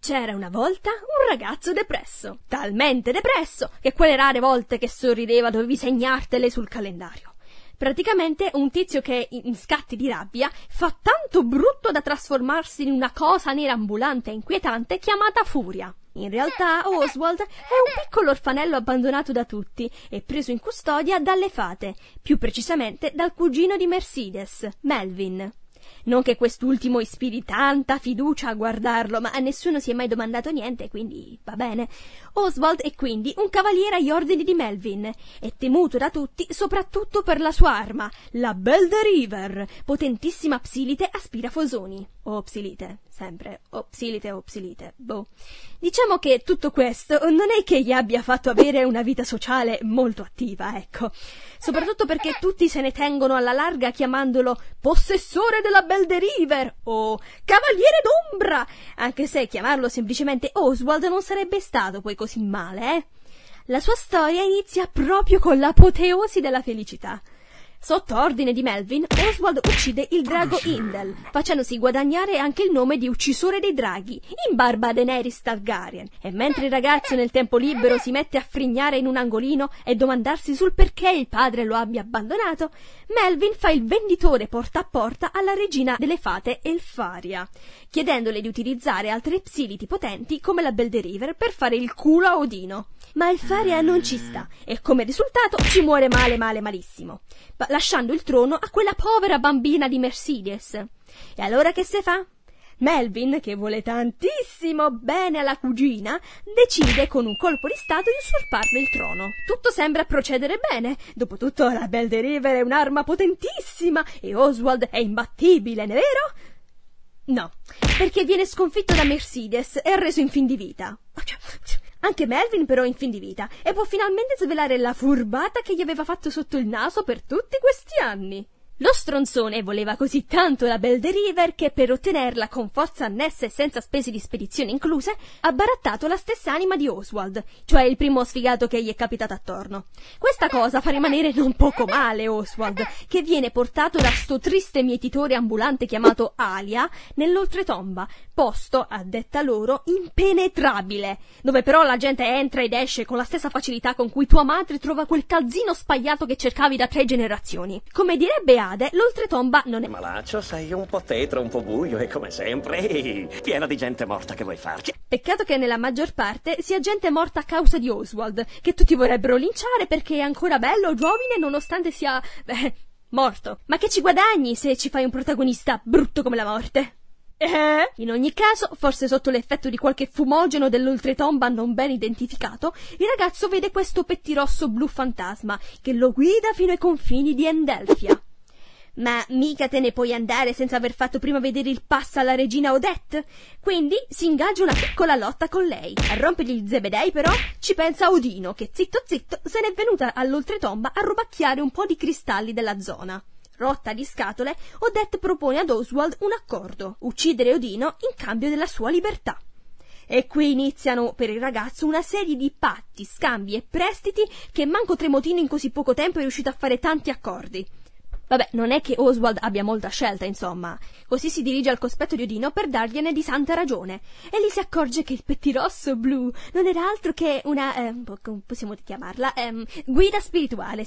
C'era una volta un ragazzo depresso, talmente depresso che quelle rare volte che sorrideva dovevi segnartele sul calendario. Praticamente un tizio che in scatti di rabbia fa tanto brutto da trasformarsi in una cosa nera ambulante e inquietante chiamata furia. In realtà Oswald è un piccolo orfanello abbandonato da tutti e preso in custodia dalle fate, più precisamente dal cugino di Mercedes, Melvin. Non che quest'ultimo ispiri tanta fiducia a guardarlo, ma a nessuno si è mai domandato niente, quindi va bene. Oswald è quindi un cavaliere agli ordini di Melvin, è temuto da tutti soprattutto per la sua arma, la Belle de River, potentissima psilite aspirafosoni. O psilite, sempre, o psilite, boh. Diciamo che tutto questo non è che gli abbia fatto avere una vita sociale molto attiva, ecco. Soprattutto perché tutti se ne tengono alla larga chiamandolo possessore della Belle de River o cavaliere d'ombra, anche se chiamarlo semplicemente Oswald non sarebbe stato poi così male, eh? La sua storia inizia proprio con l'apoteosi della felicità. Sotto ordine di Melvin, Oswald uccide il drago Indel, facendosi guadagnare anche il nome di uccisore dei draghi, in barba a Daenerys Targaryen. E mentre il ragazzo nel tempo libero si mette a frignare in un angolino e domandarsi sul perché il padre lo abbia abbandonato, Melvin fa il venditore porta a porta alla regina delle fate Elfaria, chiedendole di utilizzare altre psiliti potenti come la Belle de River per fare il culo a Odino. Ma Elfaria non ci sta e come risultato ci muore malissimo, lasciando il trono a quella povera bambina di Mercedes. E allora che se fa? Melvin, che vuole tantissimo bene alla cugina, decide con un colpo di stato di usurparle il trono. Tutto sembra procedere bene. Dopotutto la Belle de River è un'arma potentissima e Oswald è imbattibile, non è vero? No, perché viene sconfitto da Mercedes e reso in fin di vita. Anche Melvin però è in fin di vita e può finalmente svelare la furbata che gli aveva fatto sotto il naso per tutti questi anni. Lo stronzone voleva così tanto la Belle de River che per ottenerla con forza annessa e senza spese di spedizione incluse ha barattato la stessa anima di Oswald, cioè il primo sfigato che gli è capitato attorno. Questa cosa fa rimanere non poco male Oswald, che viene portato da sto triste mietitore ambulante chiamato Alia nell'oltretomba, posto, a detta loro, impenetrabile, dove però la gente entra ed esce con la stessa facilità con cui tua madre trova quel calzino spagliato che cercavi da 3 generazioni. Come direbbe l'oltretomba non è malaccio, sei un po' tetro, un po' buio e come sempre piena di gente morta che vuoi farci. Peccato che nella maggior parte sia gente morta a causa di Oswald, che tutti vorrebbero linciare perché è ancora bello, giovine, nonostante sia, morto. Ma che ci guadagni se ci fai un protagonista brutto come la morte? In ogni caso, forse sotto l'effetto di qualche fumogeno dell'oltretomba non ben identificato, il ragazzo vede questo pettirosso blu fantasma che lo guida fino ai confini di Endelfia. Ma mica te ne puoi andare senza aver fatto prima vedere il passo alla regina Odette? Quindi si ingaggia una piccola lotta con lei. A rompergli gli zebedei però ci pensa Odino, che zitto se n'è venuta all'oltretomba a rubacchiare un po' di cristalli della zona. Rotta di scatole, Odette propone ad Oswald un accordo: uccidere Odino in cambio della sua libertà. E qui iniziano per il ragazzo una serie di patti, scambi e prestiti che manco Tremotino in così poco tempo è riuscito a fare tanti accordi. Vabbè, non è che Oswald abbia molta scelta, insomma. Così si dirige al cospetto di Odino per dargliene di santa ragione. E lì si accorge che il pettirosso blu non era altro che una, come possiamo chiamarla, guida spirituale,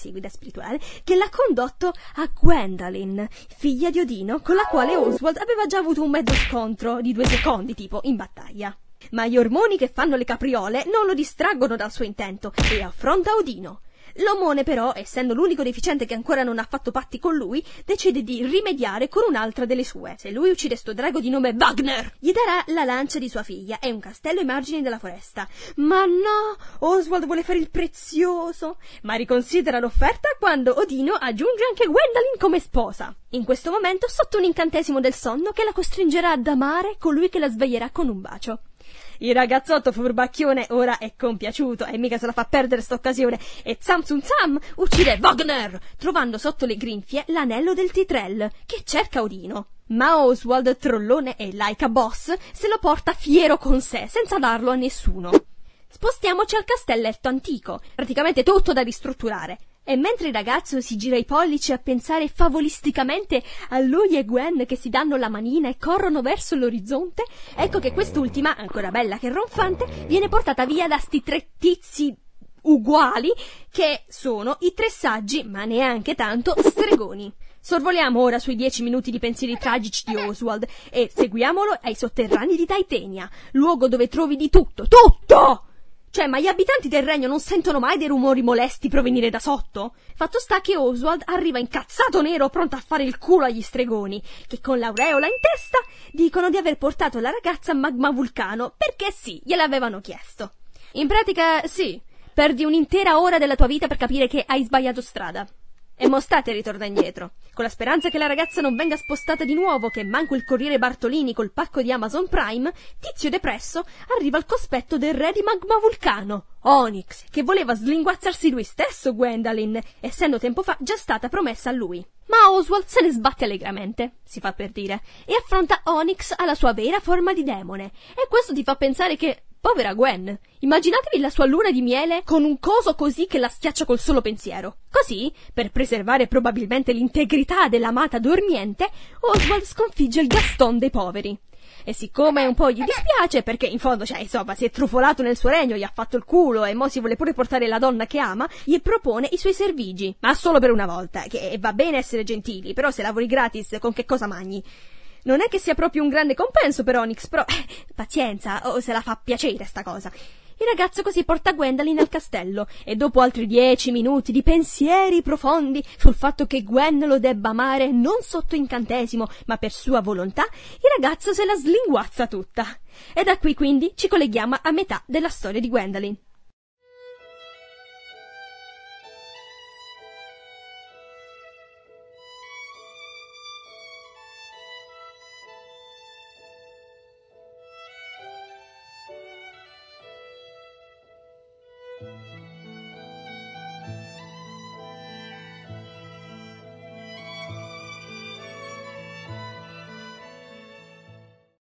che l'ha condotto a Gwendolyn, figlia di Odino, con la quale Oswald aveva già avuto un mezzo scontro di 2 secondi, tipo, in battaglia. Ma gli ormoni che fanno le capriole non lo distraggono dal suo intento e affronta Odino. L'omone però, essendo l'unico deficiente che ancora non ha fatto patti con lui, decide di rimediare con un'altra delle sue. Se lui uccide sto drago di nome Wagner, gli darà la lancia di sua figlia e un castello ai margini della foresta. Ma no, Oswald vuole fare il prezioso, ma riconsidera l'offerta quando Odino aggiunge anche Gwendolyn come sposa. In questo momento sotto un incantesimo del sonno che la costringerà ad amare colui che la sveglierà con un bacio. Il ragazzotto furbacchione ora è compiaciuto e mica se la fa perdere sta occasione e Zam uccide Wagner, trovando sotto le grinfie l'anello del Titrel che cerca Odino. Ma Oswald, trollone e laica boss, se lo porta fiero con sé senza darlo a nessuno. Spostiamoci al castelletto antico, praticamente tutto da ristrutturare. E mentre il ragazzo si gira i pollici a pensare favolisticamente a lui e Gwen che si danno la manina e corrono verso l'orizzonte, ecco che quest'ultima, ancora bella che ronfante, viene portata via da sti 3 tizi uguali che sono i 3 saggi, ma neanche tanto, stregoni. Sorvoliamo ora sui 10 minuti di pensieri tragici di Oswald e seguiamolo ai sotterranei di Titania, luogo dove trovi di tutto, tutto! Cioè, ma gli abitanti del regno non sentono mai dei rumori molesti provenire da sotto? Fatto sta che Oswald arriva incazzato nero pronto a fare il culo agli stregoni, che con l'aureola in testa dicono di aver portato la ragazza a Magma Vulcano, perché sì, gliel'avevano chiesto. In pratica, sì, perdi un'intera ora della tua vita per capire che hai sbagliato strada. E mo state ritorna indietro, con la speranza che la ragazza non venga spostata di nuovo, che manco il corriere Bartolini col pacco di Amazon Prime, Tizio Depresso arriva al cospetto del re di Magma Vulcano, Onyx, che voleva slinguazzarsi lui stesso Gwendolyn, essendo tempo fa già stata promessa a lui. Ma Oswald se ne sbatte allegramente, si fa per dire, e affronta Onyx alla sua vera forma di demone, e questo ti fa pensare che... Povera Gwen, immaginatevi la sua luna di miele con un coso così che la schiaccia col solo pensiero. Così, per preservare probabilmente l'integrità dell'amata dormiente, Oswald sconfigge il Gaston dei poveri. E siccome un po' gli dispiace, perché in fondo, cioè, insomma, si è trufolato nel suo regno, gli ha fatto il culo e mo si vuole pure portare la donna che ama, gli propone i suoi servigi, ma solo per una volta, che va bene essere gentili, però se lavori gratis, con che cosa mangi? Non è che sia proprio un grande compenso per Onyx, però pazienza, o se la fa piacere sta cosa. Il ragazzo così porta Gwendolyn al castello e dopo altri 10 minuti di pensieri profondi sul fatto che Gwen lo debba amare non sotto incantesimo ma per sua volontà, il ragazzo se la slinguazza tutta. E da qui quindi ci colleghiamo a metà della storia di Gwendolyn.